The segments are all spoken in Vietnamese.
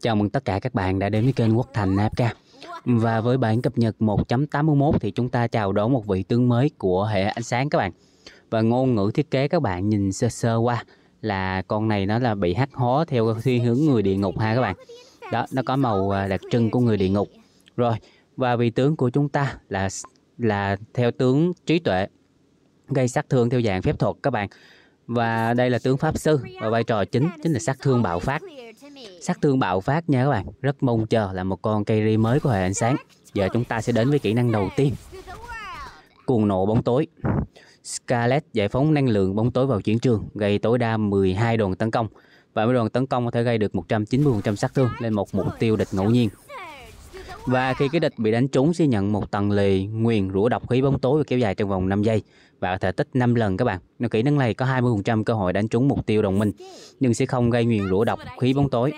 Chào mừng tất cả các bạn đã đến với kênh Quốc Thành AFK. Và với bản cập nhật 1.81 thì chúng ta chào đón một vị tướng mới của hệ ánh sáng các bạn. Và ngôn ngữ thiết kế các bạn nhìn sơ sơ qua là con này nó là bị hắc hóa theo thiên hướng người địa ngục ha các bạn. Đó, nó có màu đặc trưng của người địa ngục. Rồi, và vị tướng của chúng ta là theo tướng trí tuệ, gây sát thương theo dạng phép thuật các bạn. Và đây là tướng pháp sư và vai trò chính là sát thương bạo phát. Sát thương bạo phát nha các bạn, rất mong chờ là một con carry mới của hệ ánh sáng. Giờ chúng ta sẽ đến với kỹ năng đầu tiên, cuồng nộ bóng tối. Scarlet giải phóng năng lượng bóng tối vào chiến trường, gây tối đa 12 đòn tấn công. Và mỗi đòn tấn công có thể gây được 190% sát thương lên một mục tiêu địch ngẫu nhiên. Và khi cái địch bị đánh trúng sẽ nhận một tầng lề nguyền rủa độc khí bóng tối và kéo dài trong vòng 5 giây và có thể tích 5 lần các bạn. Nếu kỹ năng này có 20% cơ hội đánh trúng mục tiêu đồng minh nhưng sẽ không gây nguyền rủa độc khí bóng tối.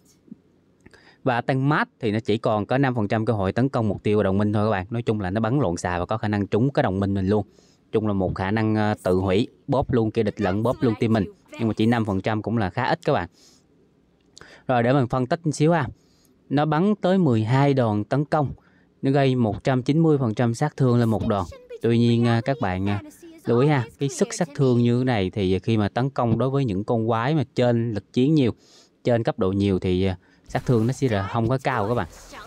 Và tăng mát thì nó chỉ còn có 5% cơ hội tấn công mục tiêu đồng minh thôi các bạn. Nói chung là nó bắn lộn xạ và có khả năng trúng cái đồng minh mình luôn. Chung là một khả năng tự hủy, bóp luôn kẻ địch lẫn bóp luôn team mình. Nhưng mà chỉ 5% cũng là khá ít các bạn. Rồi để mình phân tích một xíu ha. Nó bắn tới 12 đòn tấn công, nó gây 190% sát thương lên một đòn. Tuy nhiên các bạn lưu ý ha, cái sức sát thương như thế này thì khi mà tấn công đối với những con quái mà trên lực chiến nhiều, trên cấp độ nhiều thì sát thương nó sẽ là không có cao các bạn.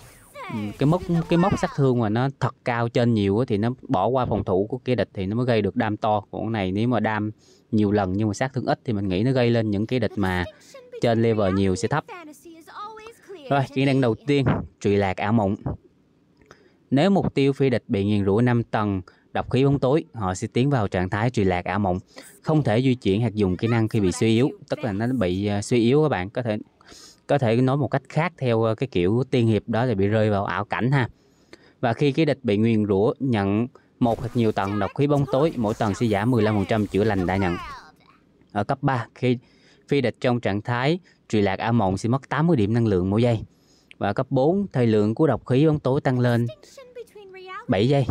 Cái mốc sát thương mà nó thật cao trên nhiều thì nó bỏ qua phòng thủ của kẻ địch thì nó mới gây được đam to. Còn cái này nếu mà đam nhiều lần nhưng mà sát thương ít thì mình nghĩ nó gây lên những kẻ địch mà trên level nhiều sẽ thấp. Rồi, kỹ năng đầu tiên, trụy lạc ảo mộng. Nếu mục tiêu phi địch bị nguyền rủa 5 tầng độc khí bóng tối, họ sẽ tiến vào trạng thái trụy lạc ảo mộng, không thể di chuyển hoặc dùng kỹ năng khi bị suy yếu, tức là nó bị suy yếu các bạn, có thể nói một cách khác theo cái kiểu tiên hiệp đó là bị rơi vào ảo cảnh ha. Và khi cái địch bị nguyền rủa nhận một hoặc nhiều tầng độc khí bóng tối, mỗi tầng sẽ giảm 15% chữa lành đã nhận. Ở cấp 3, khi phi địch trong trạng thái trụy lạc ảo mộng sẽ mất 80 điểm năng lượng mỗi giây. Và cấp 4, thời lượng của độc khí bóng tối tăng lên 7 giây.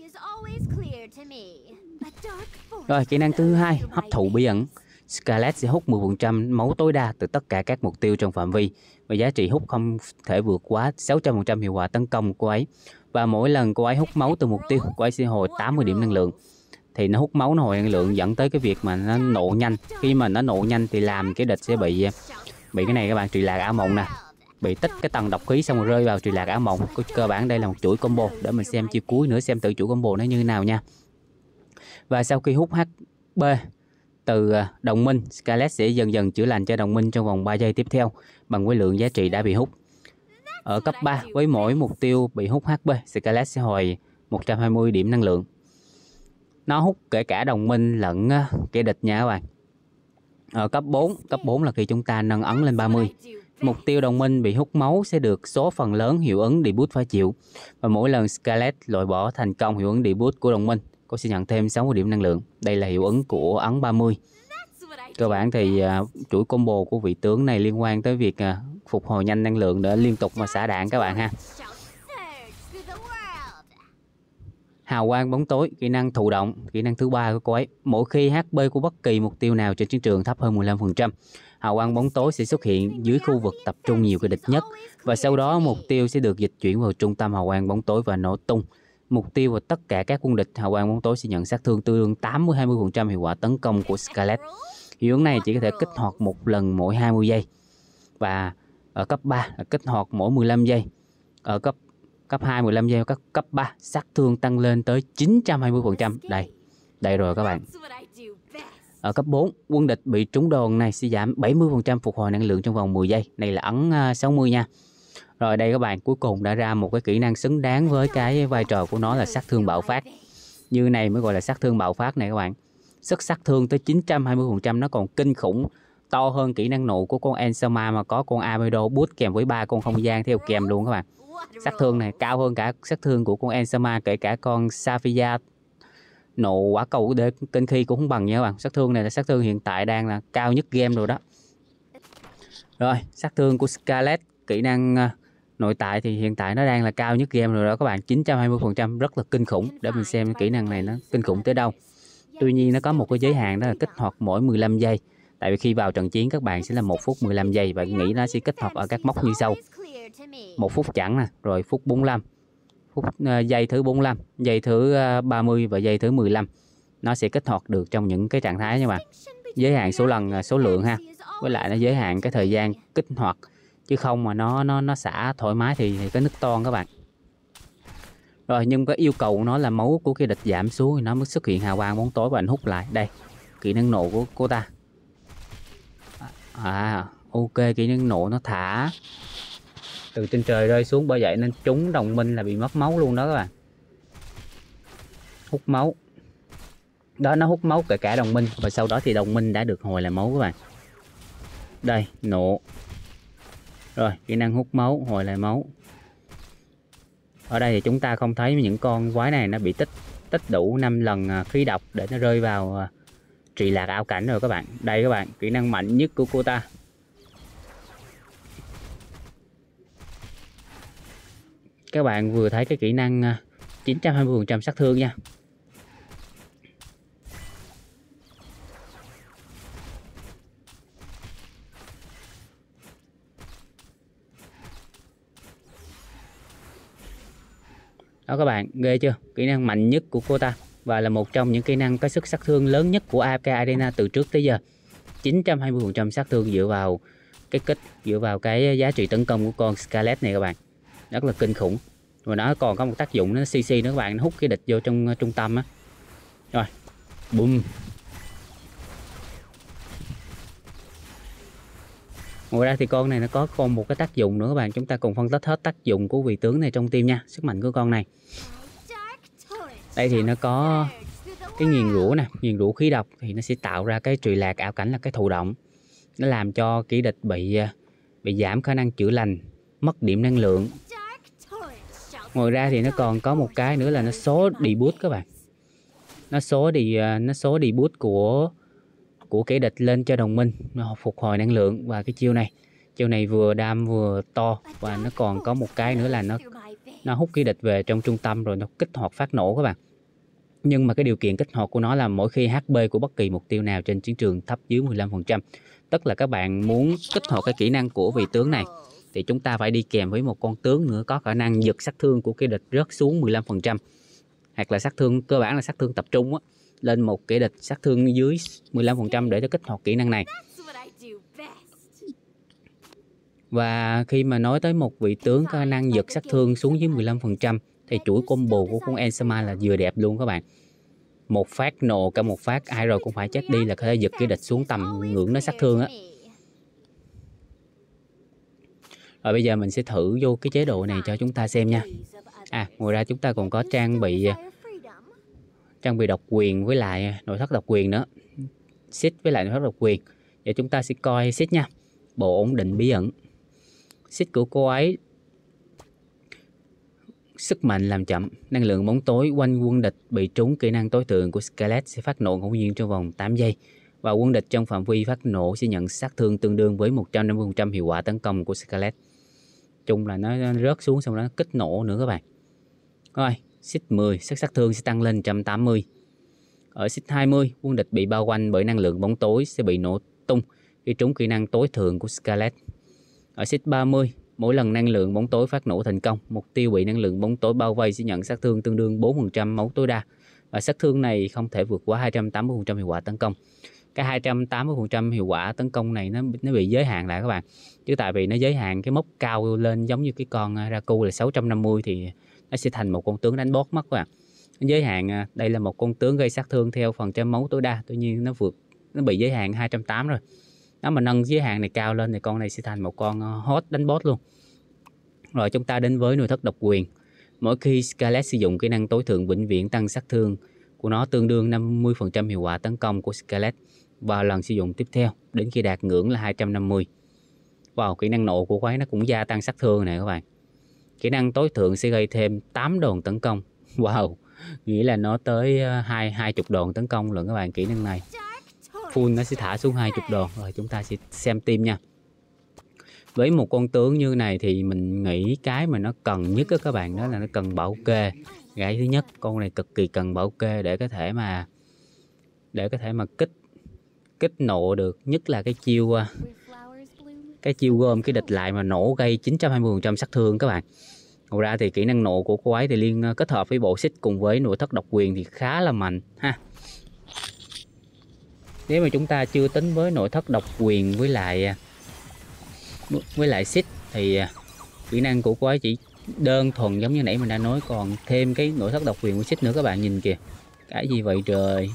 Rồi, kỹ năng thứ hai, hấp thụ bí ẩn. Scarlet sẽ hút 10% máu tối đa từ tất cả các mục tiêu trong phạm vi và giá trị hút không thể vượt quá 600% hiệu quả tấn công của cô ấy. Và mỗi lần cô ấy hút máu từ mục tiêu, cô ấy sẽ hồi 80 điểm năng lượng. Thì nó hút máu, nó hồi năng lượng dẫn tới cái việc mà nó nộ nhanh. Khi mà nó nộ nhanh thì làm cái địch sẽ bị cái này các bạn, trụy lạc ảo mộng nè. Bị tích cái tầng độc khí xong rồi rơi vào trụy lạc ảo mộng. Cơ bản đây là một chuỗi combo, để mình xem chiêu cuối nữa xem tự chuỗi combo nó như thế nào nha. Và sau khi hút HP từ đồng minh, Scarlet sẽ dần dần chữa lành cho đồng minh trong vòng 3 giây tiếp theo bằng với lượng giá trị đã bị hút. Ở cấp 3, với mỗi mục tiêu bị hút HP, Scarlet sẽ hồi 120 điểm năng lượng. Nó hút kể cả đồng minh lẫn kẻ địch nha các bạn. Ở cấp 4 là khi chúng ta nâng ấn lên 30. Mục tiêu đồng minh bị hút máu sẽ được số phần lớn hiệu ứng debut phải chịu. Và mỗi lần Scarlet loại bỏ thành công hiệu ứng debut của đồng minh, cô sẽ nhận thêm 60 điểm năng lượng. Đây là hiệu ứng của ấn 30. Cơ bản thì chuỗi combo của vị tướng này liên quan tới việc phục hồi nhanh năng lượng để liên tục mà xả đạn các bạn ha. Hào quang bóng tối, kỹ năng thụ động, kỹ năng thứ 3 của cô ấy. Mỗi khi HP của bất kỳ mục tiêu nào trên chiến trường thấp hơn 15%, hào quang bóng tối sẽ xuất hiện dưới khu vực tập trung nhiều kẻ địch nhất. Và sau đó mục tiêu sẽ được dịch chuyển vào trung tâm hào quang bóng tối và nổ tung. Mục tiêu và tất cả các quân địch, hào quang bóng tối sẽ nhận sát thương tương đương 80-20% hiệu quả tấn công của Scarlet. Hiệu ứng này chỉ có thể kích hoạt một lần mỗi 20 giây. Và ở cấp 3 là kích hoạt mỗi 15 giây. Ở cấp 2 15 giây, cấp 3 sát thương tăng lên tới 920%. Đây rồi các bạn. Ở cấp 4, quân địch bị trúng đòn này sẽ giảm 70% phục hồi năng lượng trong vòng 10 giây. Đây là ấn 60 nha. Rồi đây các bạn, cuối cùng đã ra một cái kỹ năng xứng đáng với cái vai trò của nó là sát thương bạo phát. Như này mới gọi là sát thương bạo phát này các bạn. Sức sát thương tới 920%, nó còn kinh khủng, to hơn kỹ năng nộ của con Ensama mà có con Abedo boost kèm với 3 con không gian theo kèm luôn các bạn. Sát thương này cao hơn cả sát thương của con Ensama, kể cả con Saphia nộ quả cầu để kinh khi cũng không bằng nha các bạn. Sát thương này là sát thương hiện tại đang là cao nhất game rồi đó. Rồi, sát thương của Scarlet, kỹ năng nội tại thì hiện tại nó đang là cao nhất game rồi đó các bạn, 920%, rất là kinh khủng. Để mình xem kỹ năng này nó kinh khủng tới đâu. Tuy nhiên nó có một cái giới hạn, đó là kích hoạt mỗi 15 giây. Tại vì khi vào trận chiến các bạn sẽ là 1 phút 15 giây và nghĩ nó sẽ kích hoạt ở các mốc như sau: 1 phút chẵn nè, rồi phút 45, giây thứ 45, giây thứ 30 và giây thứ 15. Nó sẽ kích hoạt được trong những cái trạng thái nha bạn. Giới hạn số lần, số lượng ha. Với lại nó giới hạn cái thời gian kích hoạt, chứ không mà nó xả thoải mái thì cái nứt toang các bạn. Rồi nhưng cái yêu cầu nó là máu của cái địch giảm xuống thì nó mới xuất hiện hào quang bóng tối và anh hút lại. Đây, kỹ năng nổ của cô ta. Ok, kỹ năng nổ nó thả từ trên trời rơi xuống, bởi vậy nên chúng đồng minh là bị mất máu luôn đó các bạn. Hút máu. Đó, nó hút máu kể cả đồng minh và sau đó thì đồng minh đã được hồi lại máu các bạn. Đây, nổ. Rồi, kỹ năng hút máu, hồi lại máu. Ở đây thì chúng ta không thấy những con quái này nó bị tích đủ 5 lần khí độc để nó rơi vào trì lạc ảo cảnh rồi các bạn. Đây các bạn, kỹ năng mạnh nhất của cô ta. Các bạn vừa thấy cái kỹ năng 920% sát thương nha. Đó các bạn, ghê chưa? Kỹ năng mạnh nhất của cô ta và là một trong những kỹ năng có sức sát thương lớn nhất của AFK Arena từ trước tới giờ. 920% sát thương dựa vào cái kích, dựa vào cái giá trị tấn công của con Scarlet này các bạn. Rất là kinh khủng. Và nó còn có một tác dụng nó CC nữa các bạn, nó hút cái địch vô trong trung tâm á. Rồi, boom. Ngoài ra thì con này nó có còn một cái tác dụng nữa các bạn, chúng ta cùng phân tích hết tác dụng của vị tướng này trong team nha, sức mạnh của con này. Đây thì nó có cái nghiền rủa nè, nghiền rủa khí độc thì nó sẽ tạo ra cái trì lạc ảo cảnh là cái thụ động. Nó làm cho kẻ địch bị giảm khả năng chữa lành, mất điểm năng lượng. Ngoài ra thì nó còn có một cái nữa là nó số deboost các bạn. Nó số deboost của kẻ địch lên cho đồng minh, nó phục hồi năng lượng. Và cái chiêu này vừa đam vừa to, và nó còn có một cái nữa là nó hút kẻ địch về trong trung tâm rồi nó kích hoạt phát nổ các bạn. Nhưng mà cái điều kiện kích hoạt của nó là mỗi khi HP của bất kỳ mục tiêu nào trên chiến trường thấp dưới 15%. Tức là các bạn muốn kích hoạt cái kỹ năng của vị tướng này thì chúng ta phải đi kèm với một con tướng nữa có khả năng giật sát thương của kẻ địch rớt xuống 15%. Hoặc là sát thương cơ bản là sát thương tập trung á, lên một kẻ địch sát thương dưới 15% để nó kích hoạt kỹ năng này. Và khi mà nói tới một vị tướng có khả năng giật sát thương xuống dưới 15% thì chuỗi combo của con Ensama là vừa đẹp luôn các bạn. Một phát nổ cả một phát ai rồi cũng phải chết đi là có thể giật cái địch xuống tầm ngưỡng nó sát thương á. Rồi bây giờ mình sẽ thử vô cái chế độ này cho chúng ta xem nha. Ngoài ra chúng ta còn có trang bị độc quyền với lại nội thất độc quyền nữa. Xích với lại nội thất độc quyền. Giờ chúng ta sẽ coi xích nha. Bộ ổn định bí ẩn. Xích của cô ấy sức mạnh làm chậm, năng lượng bóng tối quanh quân địch bị trúng kỹ năng tối thượng của Scarlet sẽ phát nổ ngẫu nhiên trong vòng 8 giây. Và quân địch trong phạm vi phát nổ sẽ nhận sát thương tương đương với 150% hiệu quả tấn công của Scarlet. Chung là nó rớt xuống xong đó nó kích nổ nữa các bạn. Rồi, xích 10, sức sát thương sẽ tăng lên 180. Ở xích 20, quân địch bị bao quanh bởi năng lượng bóng tối sẽ bị nổ tung khi trúng kỹ năng tối thượng của Scarlet. Ở xích 30, mỗi lần năng lượng bóng tối phát nổ thành công, mục tiêu bị năng lượng bóng tối bao vây sẽ nhận sát thương tương đương 4% máu tối đa. Và sát thương này không thể vượt quá 280% hiệu quả tấn công. Cái 280% hiệu quả tấn công này nó bị giới hạn lại các bạn. Chứ tại vì nó giới hạn cái mốc cao lên giống như cái con Raku là 650 thì nó sẽ thành một con tướng đánh boss mất các bạn. Nó giới hạn, đây là một con tướng gây sát thương theo phần trăm máu tối đa, tuy nhiên nó bị giới hạn 280 rồi. Nếu mà nâng giới hạn này cao lên thì con này sẽ thành một con hot đánh boss luôn. Rồi chúng ta đến với nội thất độc quyền. Mỗi khi Scarlet sử dụng kỹ năng tối thượng vĩnh viễn tăng sát thương của nó tương đương 50% hiệu quả tấn công của Scarlet vào lần sử dụng tiếp theo đến khi đạt ngưỡng là 250. Wow, kỹ năng nộ của quái nó cũng gia tăng sát thương này các bạn. Kỹ năng tối thượng sẽ gây thêm 8 đòn tấn công. Wow, nghĩa là nó tới 20 đòn tấn công lần các bạn. Kỹ năng này full nó sẽ thả xuống 20 đòn. Rồi chúng ta sẽ xem team nha. Với một con tướng như này thì mình nghĩ cái mà nó cần nhất các bạn đó là nó cần bảo kê. Cái thứ nhất, con này cực kỳ cần bảo kê để có thể mà kích nộ được, nhất là cái chiêu gom cái địch lại mà nổ gây 920% sát thương các bạn. Ngoài ra thì kỹ năng nộ của cô ấy thì liên kết hợp với bộ xích cùng với nội thất độc quyền thì khá là mạnh ha. Nếu mà chúng ta chưa tính với nội thất độc quyền với lại xích thì kỹ năng của cô ấy chỉ đơn thuần giống như nãy mình đã nói, còn thêm cái nội thất độc quyền của xích nữa các bạn. Nhìn kìa, cái gì vậy trời.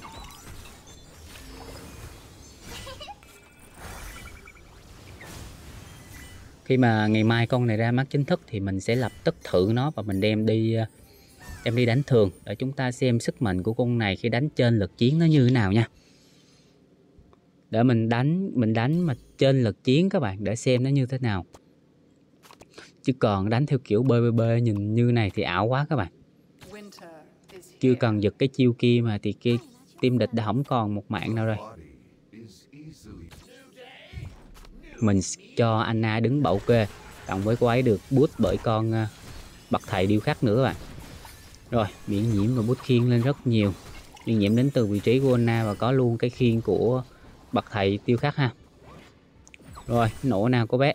Khi mà ngày mai con này ra mắt chính thức thì mình sẽ lập tức thử nó và mình đem đi đánh thường để chúng ta xem sức mạnh của con này khi đánh trên lực chiến nó như thế nào nha. Để mình đánh mà trên lực chiến các bạn, để xem nó như thế nào. Chứ còn đánh theo kiểu BBB nhìn như này thì ảo quá các bạn. Chưa cần giật cái chiêu kia mà thì cái team địch đã không còn một mạng nào rồi. Mình cho Anna đứng bảo kê, cộng với cô ấy được boost bởi con bậc thầy điêu khắc nữa các bạn. Rồi, miễn nhiễm và boost khiên lên rất nhiều. Miễn nhiễm đến từ vị trí của Anna và có luôn cái khiên của bậc thầy điêu khắc ha. Rồi, nổ nào cô bé.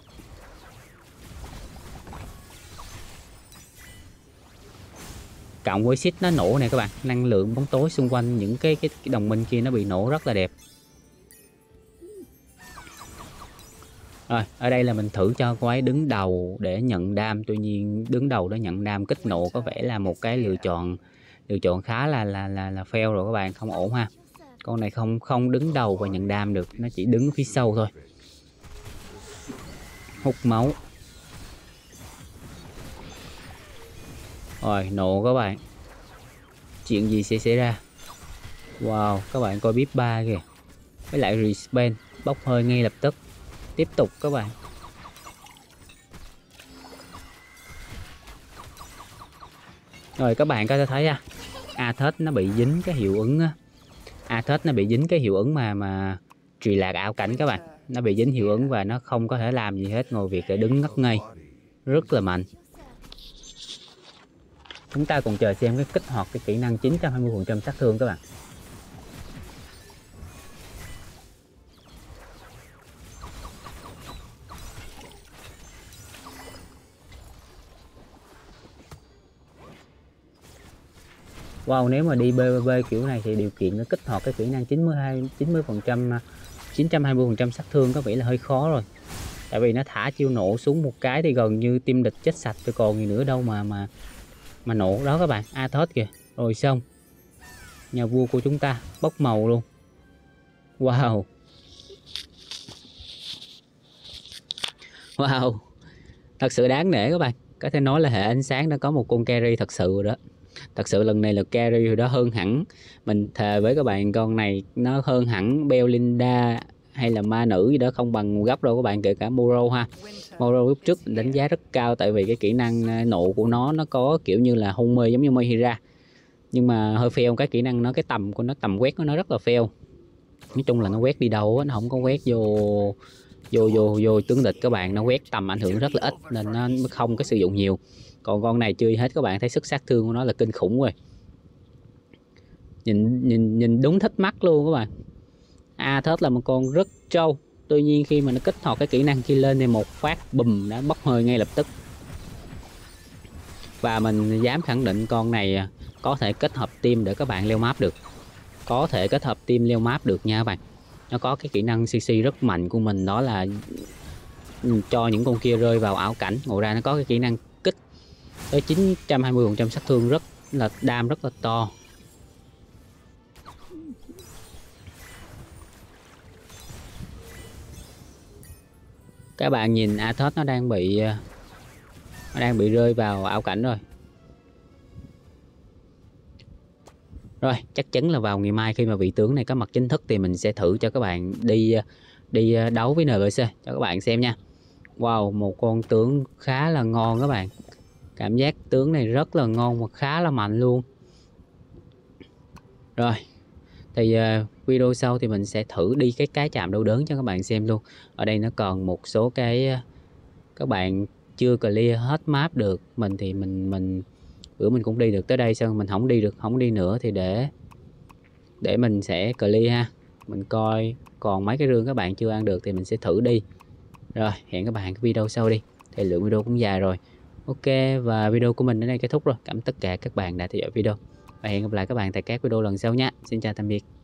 Cộng với xích nó nổ này các bạn, năng lượng bóng tối xung quanh những cái đồng minh kia nó bị nổ rất là đẹp. Rồi, ở đây là mình thử cho cô ấy đứng đầu để nhận đam, tuy nhiên đứng đầu để nhận đam kích nộ có vẻ là một cái lựa chọn khá là fail rồi các bạn, không ổn ha. Con này không đứng đầu và nhận đam được, nó chỉ đứng phía sau thôi. Hút máu. Rồi, nộ các bạn. Chuyện gì sẽ xảy ra? Wow, các bạn coi bip 3 kìa. Với lại respawn, bốc hơi ngay lập tức. Tiếp tục các bạn. Rồi các bạn có thể thấy Athos nó bị dính cái hiệu ứng Athos nó bị dính cái hiệu ứng mà truyền lạc ảo cảnh các bạn. Nó bị dính hiệu ứng và nó không có thể làm gì hết ngoài việc để đứng ngất ngây. Rất là mạnh. Chúng ta cùng chờ xem cái kích hoạt cái kỹ năng 920% sát thương các bạn. Wow, nếu mà đi BBB kiểu này thì điều kiện nó kích hoạt cái kỹ năng 920% sát thương có vẻ là hơi khó rồi. Tại vì nó thả chiêu nổ xuống một cái thì gần như team địch chết sạch rồi còn gì nữa đâu mà nổ đó các bạn. Athos kìa. Rồi xong. Nhà vua của chúng ta bốc màu luôn. Wow. Wow. Thật sự đáng nể các bạn. Có thể nói là hệ ánh sáng đã có một con carry thật sự rồi đó. Thật sự lần này là carry rồi đó, hơn hẳn. Mình thề với các bạn con này nó hơn hẳn Belinda hay là ma nữ gì đó, không bằng một góc đâu các bạn, kể cả Moro ha. Moro lúc trước mình đánh giá rất cao tại vì cái kỹ năng nộ của nó có kiểu như là hôn mê giống như Mayhira. Nhưng mà hơi fail cái kỹ năng nó, cái tầm của nó, tầm quét của nó rất là fail. Nói chung là nó quét đi đâu á, nó không có quét vô tướng địch các bạn, nó quét tầm ảnh hưởng rất là ít nên nó không có sử dụng nhiều. Còn con này chưa hết các bạn, thấy sức sát thương của nó là kinh khủng rồi. Nhìn đúng thích mắt luôn các bạn. Athos là một con rất trâu. Tuy nhiên khi mà nó kích hoạt cái kỹ năng kia lên thì một phát bùm đã bốc hơi ngay lập tức. Và mình dám khẳng định con này có thể kết hợp team để các bạn leo map được. Có thể kết hợp team leo map được nha các bạn. Nó có cái kỹ năng CC rất mạnh của mình, đó là cho những con kia rơi vào ảo cảnh. Ngoài ra nó có cái kỹ năng kích tới 920% sát thương, rất là đam rất là to. Các bạn nhìn Athos nó đang bị rơi vào ảo cảnh rồi. Rồi, chắc chắn là vào ngày mai khi mà vị tướng này có mặt chính thức thì mình sẽ thử cho các bạn đi đấu với NBC cho các bạn xem nha. Wow, một con tướng khá là ngon các bạn. Cảm giác tướng này rất là ngon và khá là mạnh luôn. Rồi, thì video sau thì mình sẽ thử đi cái chạm đấu đớn cho các bạn xem luôn. Ở đây nó còn một số cái các bạn chưa clear hết map được. Mình thì mình bữa mình cũng đi được tới đây, xong mình không đi nữa thì để mình sẽ clear ha. Mình coi Còn mấy cái rương các bạn chưa ăn được thì mình sẽ thử đi. Rồi, hẹn các bạn cái video sau đi. Thời lượng video cũng dài rồi. Ok, và video của mình đến đây kết thúc rồi. Cảm ơn tất cả các bạn đã theo dõi video. Và hẹn gặp lại các bạn tại các video lần sau nha. Xin chào tạm biệt.